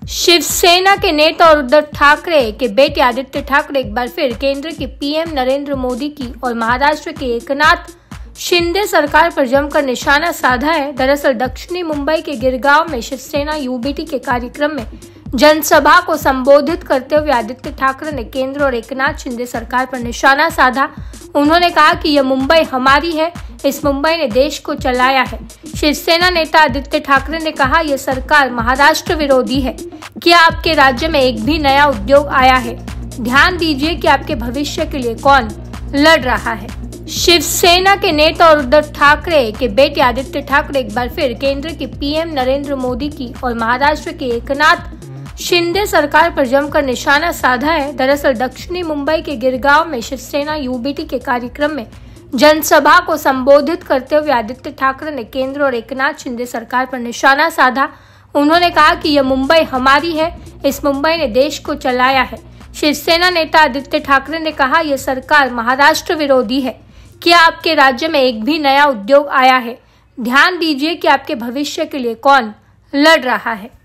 शिवसेना के नेता और उद्धव ठाकरे के बेटे आदित्य ठाकरे एक बार फिर केंद्र के पीएम नरेंद्र मोदी की और महाराष्ट्र के एकनाथ शिंदे सरकार पर जमकर निशाना साधा है। दरअसल दक्षिणी मुंबई के गिरगांव में शिवसेना यूबीटी के कार्यक्रम में जनसभा को संबोधित करते हुए आदित्य ठाकरे ने केंद्र और एकनाथ शिंदे सरकार पर निशाना साधा। उन्होंने कहा कि यह मुंबई हमारी है, इस मुंबई ने देश को चलाया है। शिवसेना नेता आदित्य ठाकरे ने कहा, यह सरकार महाराष्ट्र विरोधी है। क्या आपके राज्य में एक भी नया उद्योग आया है? ध्यान दीजिए कि आपके भविष्य के लिए कौन लड़ रहा है। शिवसेना के नेता और उद्धव ठाकरे के बेटे आदित्य ठाकरे एक बार फिर केंद्र के पीएम नरेंद्र मोदी की और महाराष्ट्र के एकनाथ शिंदे सरकार पर जमकर निशाना साधा है। दरअसल दक्षिणी मुंबई के गिरगांव में शिवसेना यूबीटी के कार्यक्रम में जनसभा को संबोधित करते हुए आदित्य ठाकरे ने केंद्र और एकनाथ शिंदे सरकार पर निशाना साधा। उन्होंने कहा कि यह मुंबई हमारी है, इस मुंबई ने देश को चलाया है। शिवसेना नेता आदित्य ठाकरे ने कहा, यह सरकार महाराष्ट्र विरोधी है। क्या आपके राज्य में एक भी नया उद्योग आया है? ध्यान दीजिए कि आपके भविष्य के लिए कौन लड़ रहा है।